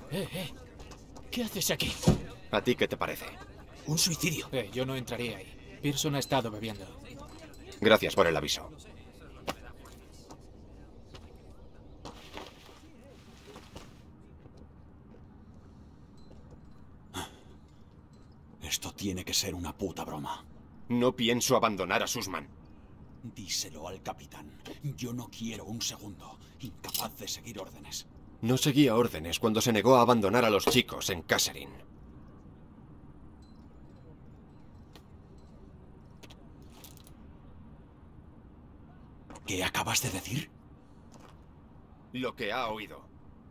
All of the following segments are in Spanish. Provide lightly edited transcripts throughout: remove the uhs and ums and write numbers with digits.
¿Qué haces aquí? ¿A ti qué te parece? Un suicidio. Yo no entraría ahí. Pearson ha estado bebiendo. Gracias por el aviso. Esto tiene que ser una puta broma. No pienso abandonar a Sussman. Díselo al capitán. Yo no quiero un segundo. Incapaz de seguir órdenes. No seguía órdenes cuando se negó a abandonar a los chicos en Kasserine. ¿Qué acabas de decir? Lo que ha oído.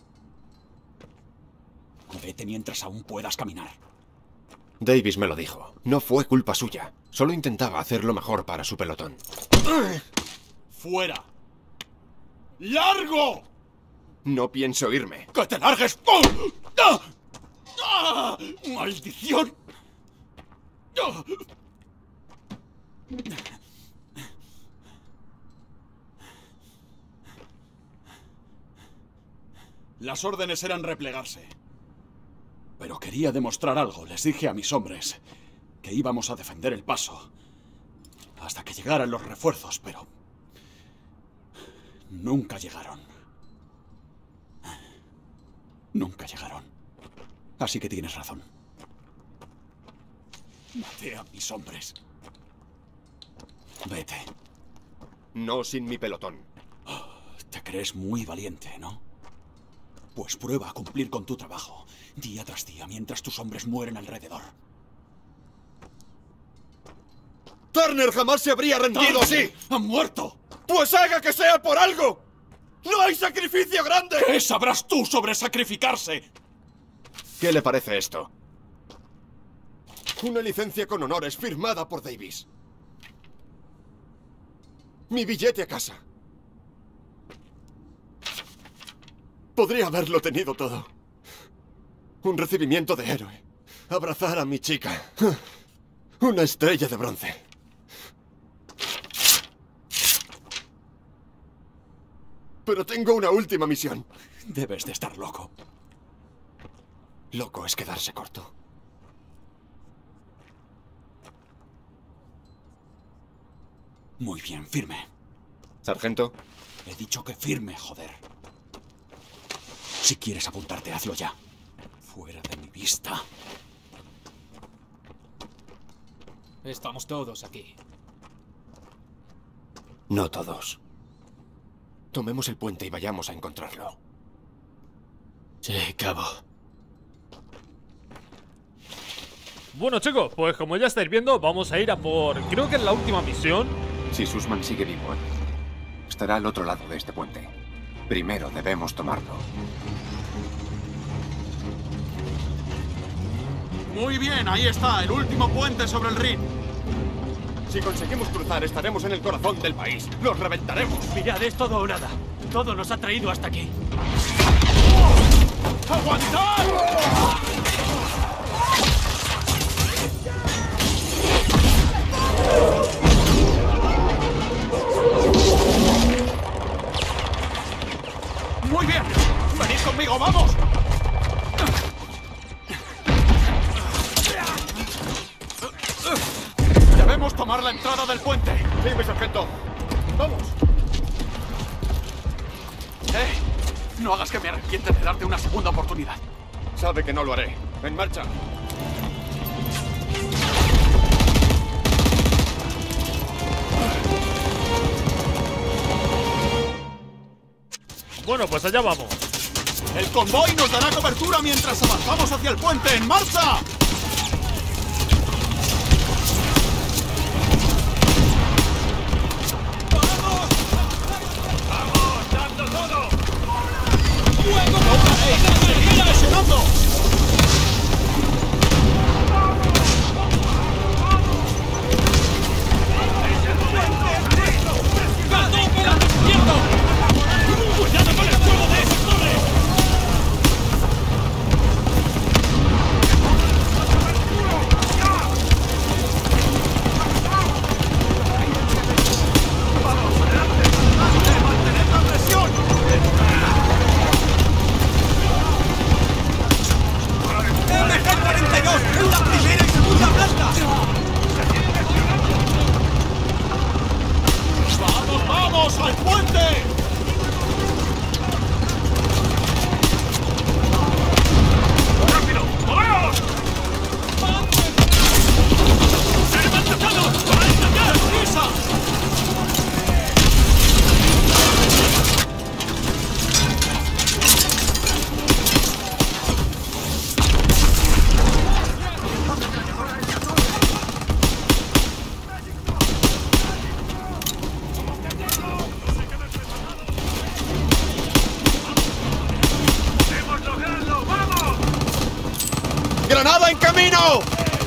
Vete mientras aún puedas caminar. Davis me lo dijo. No fue culpa suya. Solo intentaba hacer lo mejor para su pelotón. ¡Fuera! ¡Largo! No pienso irme. ¡Que te largues! ¡Oh! ¡Ah! ¡Ah! ¡Maldición! ¡Ah! Las órdenes eran replegarse. Pero quería demostrar algo. Les dije a mis hombres que íbamos a defender el paso hasta que llegaran los refuerzos, pero nunca llegaron. Nunca llegaron. Así que tienes razón. Maté a mis hombres. Vete. No sin mi pelotón. Te crees muy valiente, ¿no? Pues prueba a cumplir con tu trabajo, día tras día, mientras tus hombres mueren alrededor. ¡Turner jamás se habría rendido así! ¡Ha muerto! ¡Pues haga que sea por algo! ¡No hay sacrificio grande! ¿Qué sabrás tú sobre sacrificarse? ¿Qué le parece esto? Una licencia con honores firmada por Davis. Mi billete a casa. Podría haberlo tenido todo. Un recibimiento de héroe. Abrazar a mi chica. Una estrella de bronce. Pero tengo una última misión. Debes de estar loco. Loco es quedarse corto. Muy bien, firme. Sargento. He dicho que firme, joder. Si quieres apuntarte, hazlo ya. Fuera de mi vista. Estamos todos aquí. No todos. Tomemos el puente y vayamos a encontrarlo. Sí, cabo. Bueno, chicos, pues como ya estáis viendo, vamos a ir a por... creo que es la última misión. Si Sussman sigue vivo, estará al otro lado de este puente. Primero debemos tomarlo. Muy bien, ahí está, el último puente sobre el Rin. Si conseguimos cruzar, estaremos en el corazón del país. ¡Los reventaremos! Mirad, es todo o nada. Todo nos ha traído hasta aquí. ¡Aguantad! Muy bien. Venid conmigo, vamos. Debemos tomar la entrada del puente. Sí, mi sargento. ¡Vamos! No hagas que me arrepiente de darte una segunda oportunidad. Sabe que no lo haré. ¡En marcha! Bueno, pues allá vamos. El convoy nos dará cobertura mientras avanzamos hacia el puente. ¡En marcha! ¡Seguid presionando! ¡Cuidado con el fuego de esos torres! ¡Granada en camino!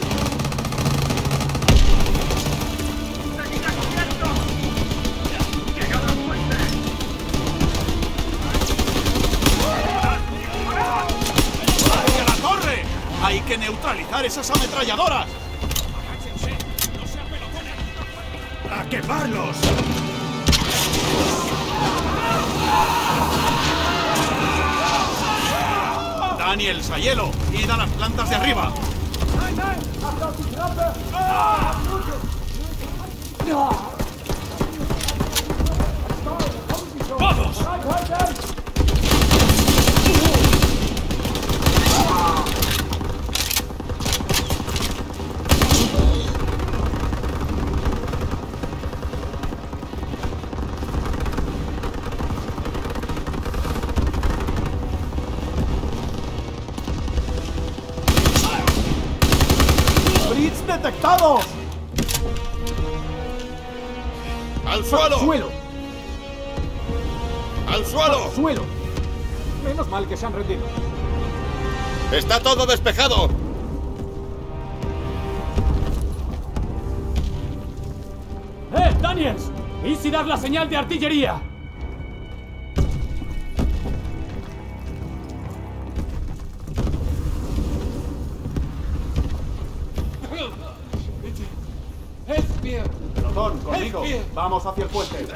¡Hacia la torre! ¡Hay que neutralizar esas ametralladoras! ¡A quemarlos! Daniel, Sayelo, id a las plantas de arriba. ¡Vamos! ¡Detectados! ¡Al suelo! ¡Suelo! ¡Al suelo! ¡Suelo! Menos mal que se han rendido. ¡Está todo despejado! ¡Daniels! ¡Easy, dar la señal de artillería! Pelotón, conmigo. Vamos hacia el puente.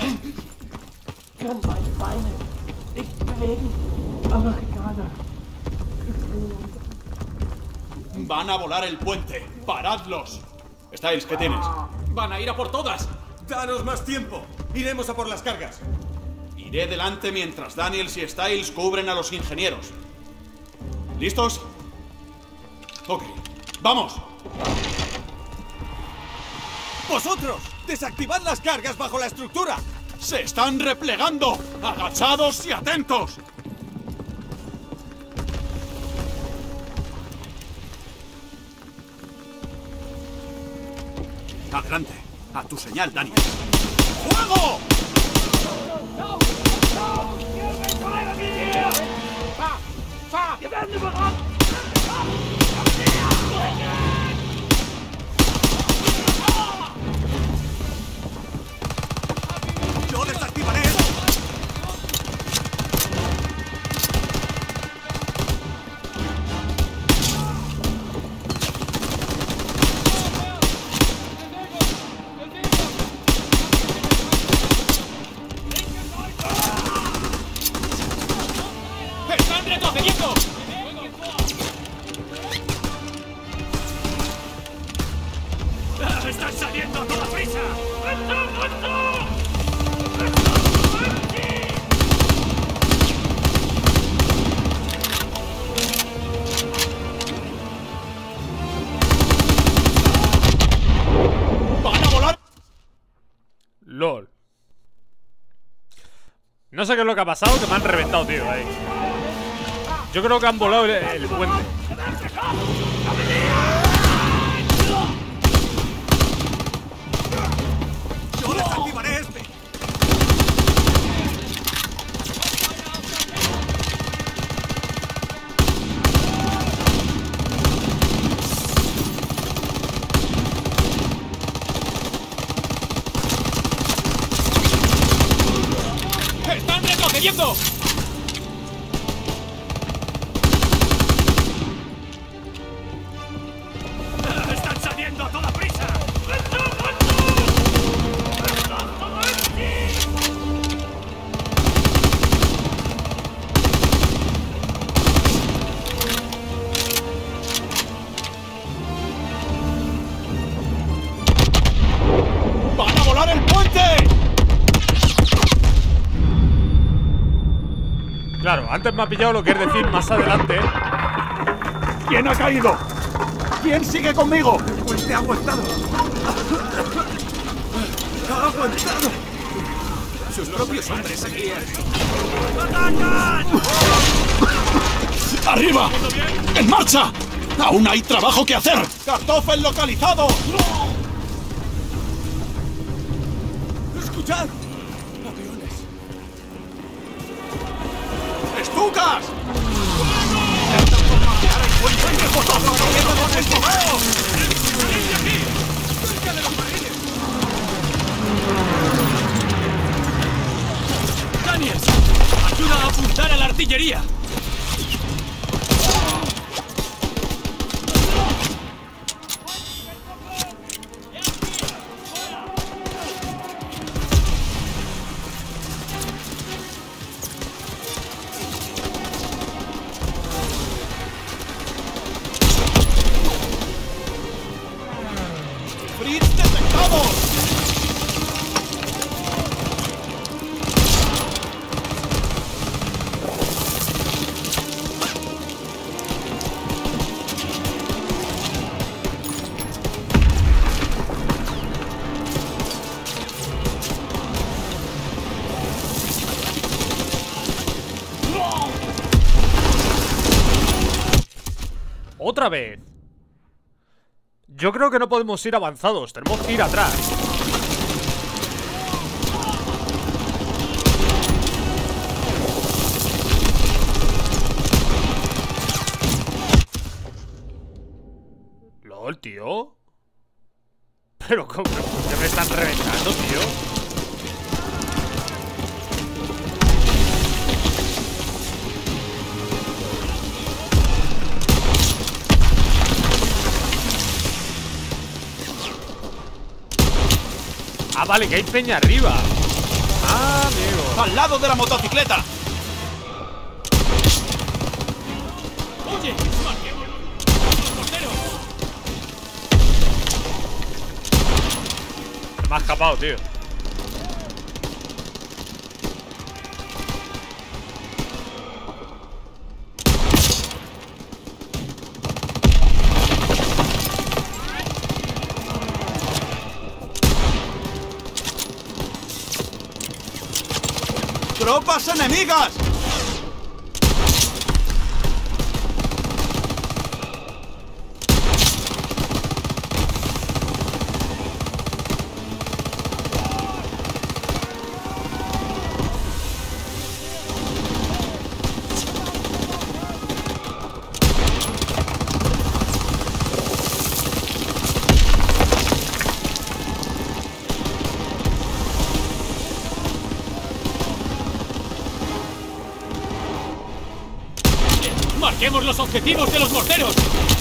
Van a volar el puente. ¡Paradlos! Styles, ¿qué tienes? ¡Van a ir a por todas! ¡Danos más tiempo! ¡Iremos a por las cargas! Iré delante mientras Daniels y Styles cubren a los ingenieros. ¿Listos? Ok. ¡Vamos! ¡Vosotros! ¡Desactivad las cargas bajo la estructura! ¡Se están replegando! ¡Agachados y atentos! Adelante. A tu señal, Daniel. ¡Fuego! ¡Yo desactivaré esto! ¡Están retrocediendo! ¡Están saliendo a toda prisa! ¡Van a volar! LOL. No sé qué es lo que ha pasado, que me han reventado, tío, ahí. Yo creo que han volado el puente. ¡Yo desactivaré este! ¡Están retrocediendo! ¡Están saliendo a toda prisa! ¡Van a volar el puente! Claro, antes me ha pillado lo que es decir más adelante. ¿Quién ha caído? ¿Quién sigue conmigo? ¡El puente ha aguantado! ¡Ha aguantado! Sus propios hombres seguían. ¡Arriba! ¡En marcha! ¡Aún hay trabajo que hacer! ¡Kartoffel localizado! ¡Escuchad! ¡Estucas! ¡Ahora el puente! Otra vez. Yo creo que no podemos ir avanzados. Tenemos que ir atrás. LOL, tío. Pero ¿cómo? ¿Por qué me están reventando, tío? Ah, vale, que hay peña arriba. Ah, amigo. ¡Al lado de la motocicleta! ¡Oye! ¡Marquemos los morteros! Me ha escapado, tío. ¡Tropas enemigas! ¡Marquemos los objetivos de los morteros!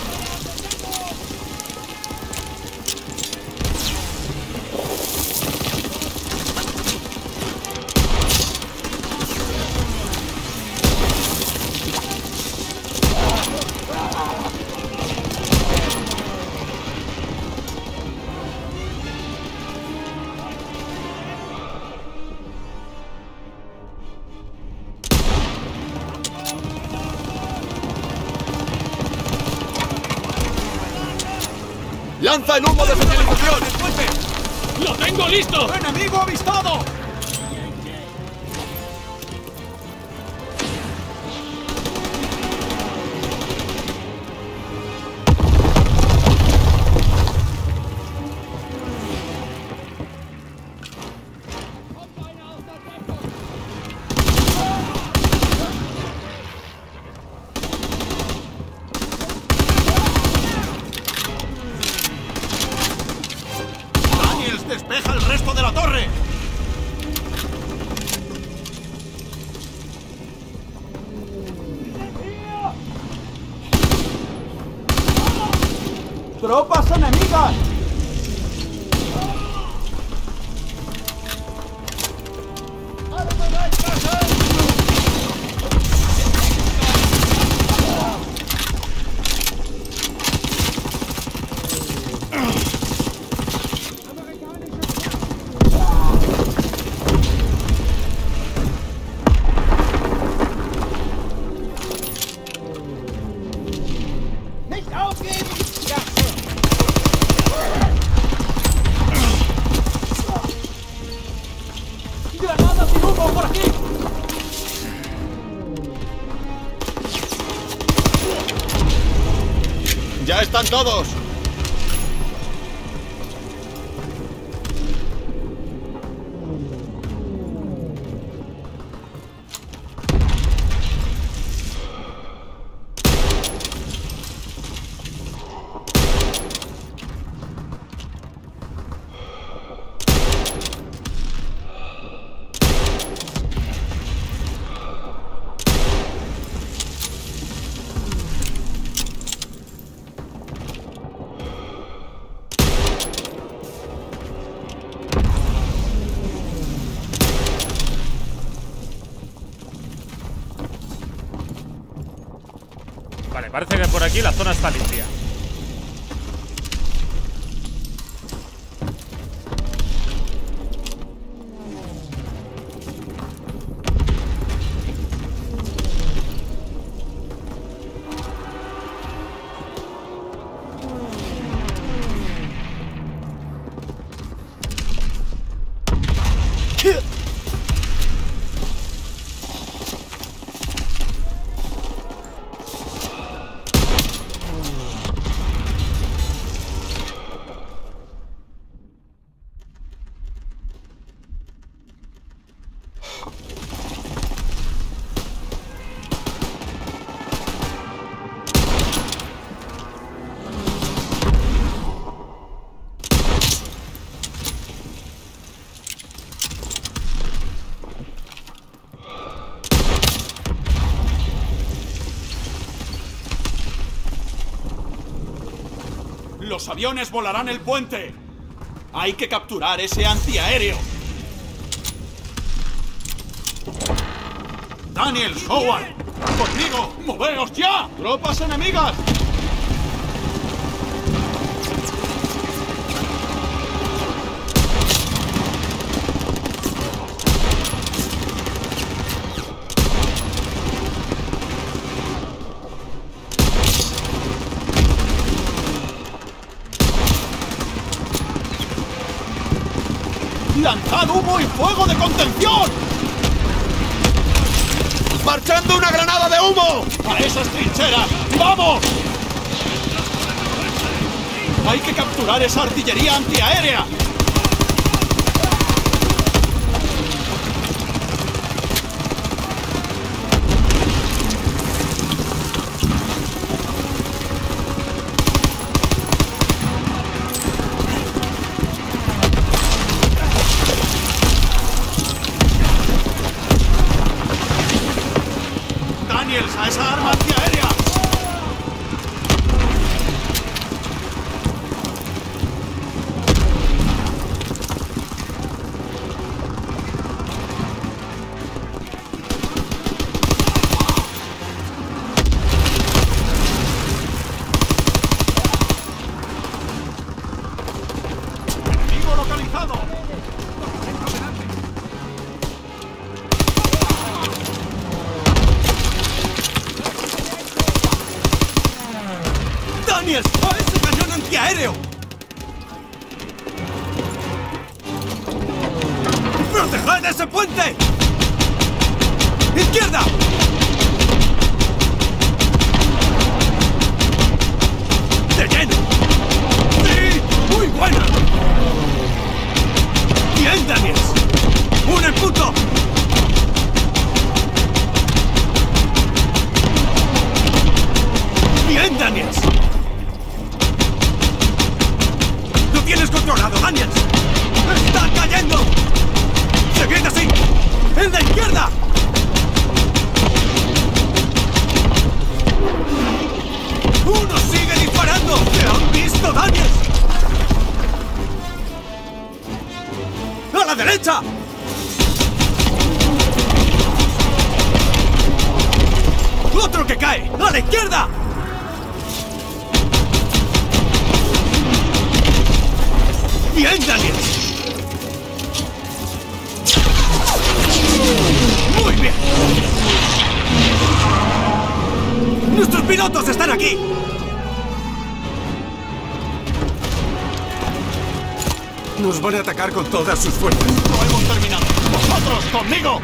¡Lanza el humo de señalización! ¡Lo tengo listo! ¡Enemigo avistado! ¡Despeja el resto de la torre! ¡Tropas enemigas! ¡Granadas y humo por aquí! ¡Ya están todos! Vale, parece que por aquí la zona está limpia. Los aviones volarán el puente. Hay que capturar ese antiaéreo. Daniel, Howard, conmigo. ¡Moveos ya! ¡Tropas enemigas! ¡Lanzad humo y fuego de contención! ¡Marchando una granada de humo! ¡A esas trincheras! ¡Vamos! ¡Hay que capturar esa artillería antiaérea! ¡Daniels, a esa arma antiaérea! ¡Enemigo localizado! ¡Daniels! ¡A ese cañón antiaéreo! ¡Proteged ese puente! ¡Izquierda! ¡De lleno! ¡Sí! ¡Muy buena! ¡Bien, Daniels! ¡Un en punto! ¡Bien, Daniels! ¡Lo tienes controlado, Daniels! ¡Está cayendo! ¡Seguid así! ¡En la izquierda! ¡Uno sigue disparando! ¡Te han visto, Daniels! ¡A la derecha! ¡Otro que cae! ¡A la izquierda! ¡Bien, Daniels! ¡Muy bien! ¡Nuestros pilotos están aquí! Nos van a atacar con todas sus fuerzas. ¡No hemos terminado! ¡Vosotros, conmigo!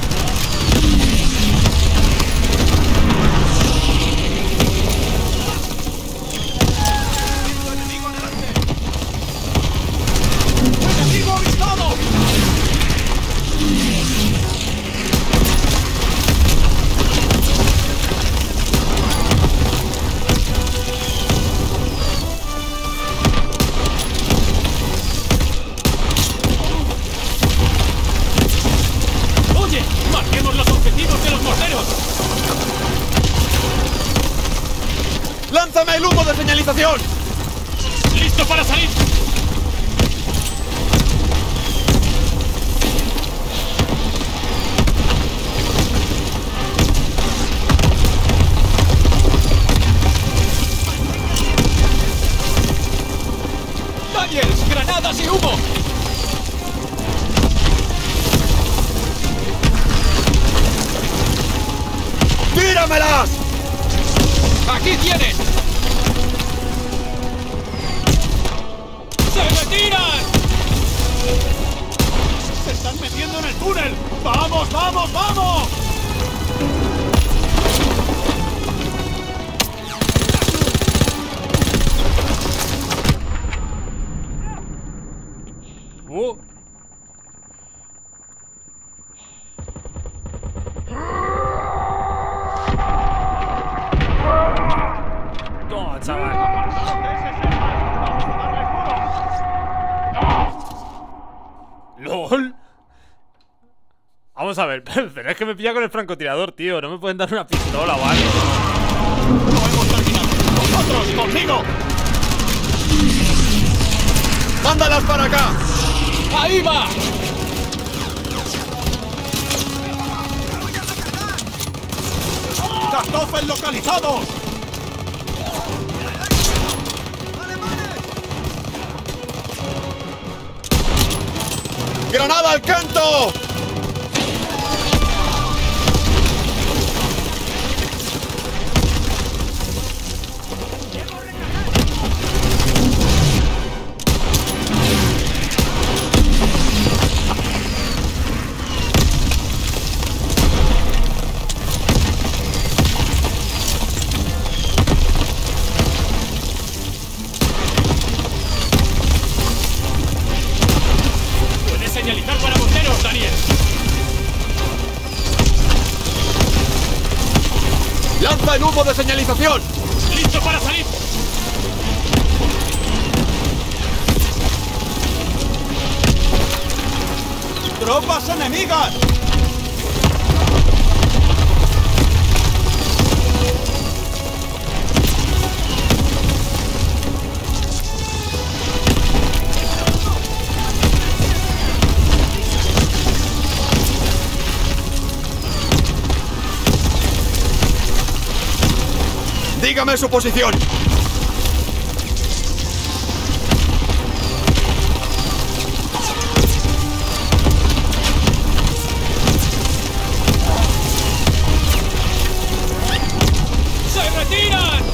¡Enemigo avistado! ¡Oye! ¡Marquemos los objetivos de los morteros! ¡Lánzame el humo de señalización! ¡Listo para salir! ¡Daniels! ¡Granadas y humo! ¡Tíramelas! ¡Aquí tienen! ¡Se me tiran! ¡Se están metiendo en el túnel! ¡Vamos, vamos, vamos! Toma, chaval. LOL. Vamos a ver, pero es que me pilla con el francotirador, tío. No me pueden dar una pistola o algo. ¡No hemos terminado! ¡Vosotros, conmigo! ¡Mándalas para acá! ¡Ahí va! ¡Kartoffel localizados! ¡Granada al canto! Puedes señalizar para bomberos, Daniel. ¡Lanza el humo de señalización! ¡Listo para salir! ¡Tropas enemigas! ¡Dígame su posición! ¡Se retiran!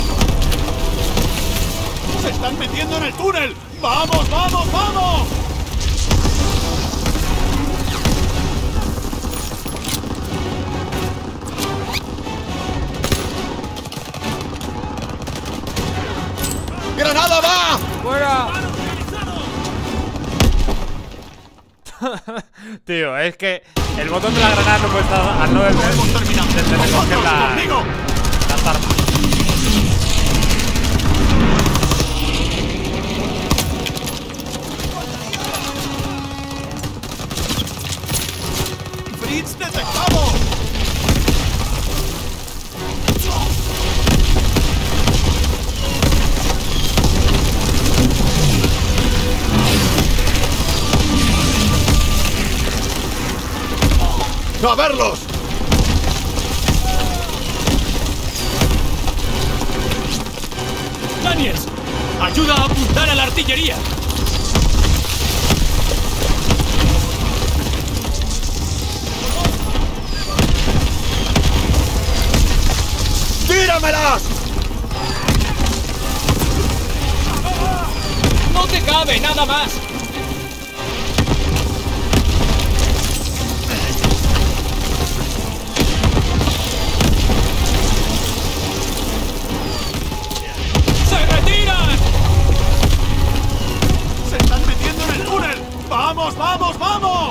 ¡Se están metiendo en el túnel! ¡Vamos, vamos, vamos! ¡Granada va! ¡Fuera! Tío, es que el botón de la granada no puede estar al no del de recoger las armas. ¡Fritz detectado! ¡A verlos! ¡Daniels! ¡Ayuda a apuntar a la artillería! ¡Tíramelas! ¡No te cabe nada más! ¡Se retiran! ¡Se están metiendo en el túnel! ¡Vamos, vamos, vamos!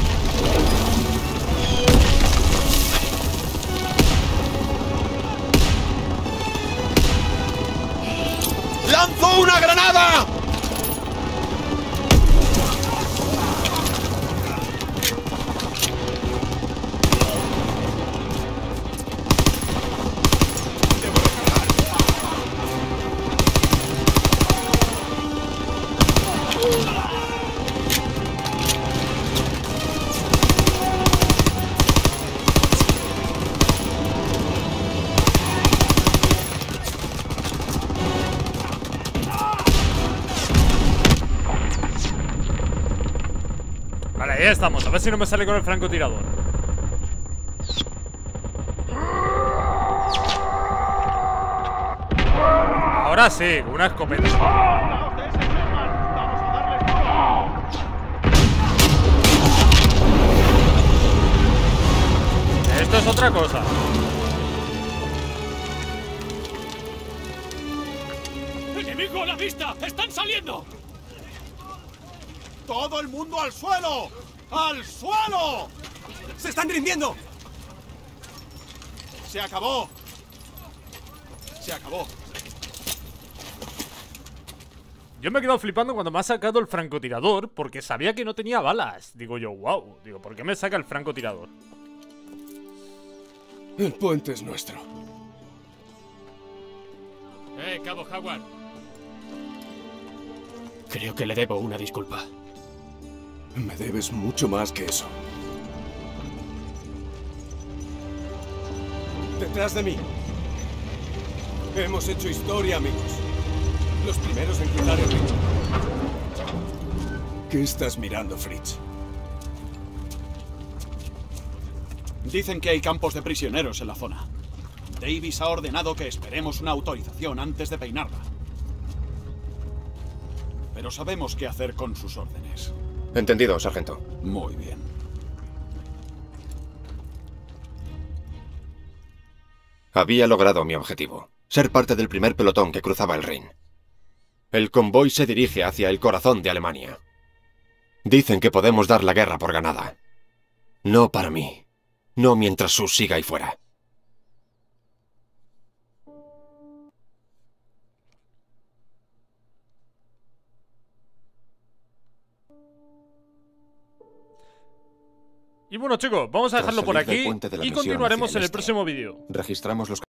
¡Lanzo una granada! Vale, ahí estamos. A ver si no me sale con el francotirador. Ahora sí, una escopeta. Esto es otra cosa. ¡Enemigo a la vista! ¡Están saliendo! ¡Todo el mundo al suelo! ¡Al suelo! ¡Se están rindiendo! ¡Se acabó! ¡Se acabó! Yo me he quedado flipando cuando me ha sacado el francotirador porque sabía que no tenía balas. Digo yo, wow. Digo, ¿por qué me saca el francotirador? El puente es nuestro. Cabo Howard. Creo que le debo una disculpa. Me debes mucho más que eso. Detrás de mí. Hemos hecho historia, amigos. Los primeros en cruzar el río. ¿Qué estás mirando, Fritz? Dicen que hay campos de prisioneros en la zona. Davis ha ordenado que esperemos una autorización antes de peinarla. Pero sabemos qué hacer con sus órdenes. Entendido, sargento. Muy bien. Había logrado mi objetivo. Ser parte del primer pelotón que cruzaba el Rin. El convoy se dirige hacia el corazón de Alemania. Dicen que podemos dar la guerra por ganada. No para mí. No mientras Sus siga ahí fuera. Y bueno, chicos, vamos a dejarlo por Tras salir del aquí puente de la y misión continuaremos hacia en el el próximo vídeo. Registramos los